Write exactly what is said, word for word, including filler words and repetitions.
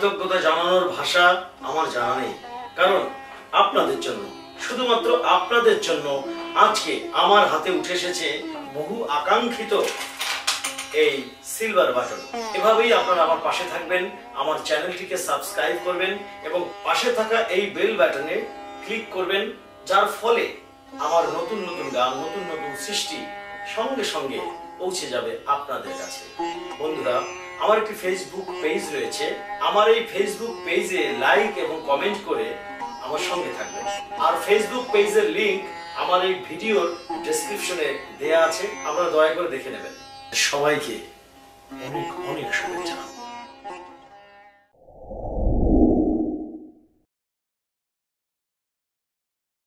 কৃতজ্ঞতা জানানোর ভাষা আমার জানা নেই, কারণ আপনাদের জন্য, শুধুমাত্র আপনাদের জন্য আজকে আমার হাতে উঠে এসেছে বহু আকাঙ্ক্ষিত এই সিলভার বাটন। এভাবেই আপনারা আমার পাশে থাকবেন, আমার চ্যানেলটিকে সাবস্ক্রাইব করবেন এবং পাশে থাকা এই বেল বাটনে ক্লিক করবেন, যার ফলে আমার নতুন নতুন গান, নতুন নতুন সৃষ্টি সঙ্গে সঙ্গে পৌঁছে যাবে আপনাদের কাছে। বন্ধুরা, আমার একটি ফেসবুক পেজ রয়েছে, আমার এই ফেসবুক পেজে লাইক এবং কমেন্ট করে আমার সঙ্গে থাকবেন। আর ফেসবুক পেজের লিংক আমার এই ভিডিওর ডেসক্রিপশনে দেয়া আছে, আপনারা দয়া করে দেখে নেবেন। সবাইকে অনেক অনেক শুভেচ্ছা।